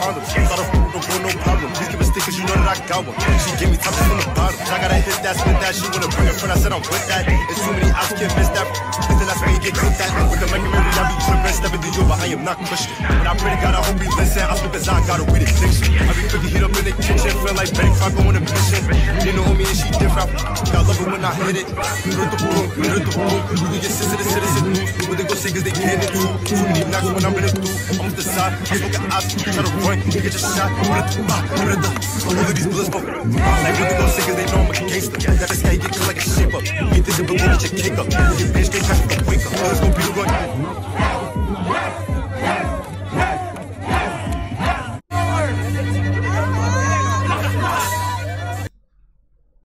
condom. Thought of food, no problem. Please give a stick, cause you know that I got one. She gave me top from the bottom. I gotta hit that, split that. She wanna bring a friend, I said I'm with that. There's too many outs, can't miss that. Then that's where you get cooked at. With the memory, I be tripping, stepping to you, but I am not pushing. And I pray to God, I hope he listen. I speak cause I gotta read addiction. I be cooking heat up in the kitchen, feel like Betty Crock going to mission. You know me and she different. I love it when I hit it. Hit the boom, hit the boom. We get citizen. What they go say cause they can't do. Too many knocks when I'm running through. I'm with the side, I smoke an ass, try to run, get your shot. All of these bullets for like what they gon' say cause they know I'm a gangster. That is how you get killed like a shape up. You think the bill will get your cake up. Get bitch, they catch the wake up. It's gon' be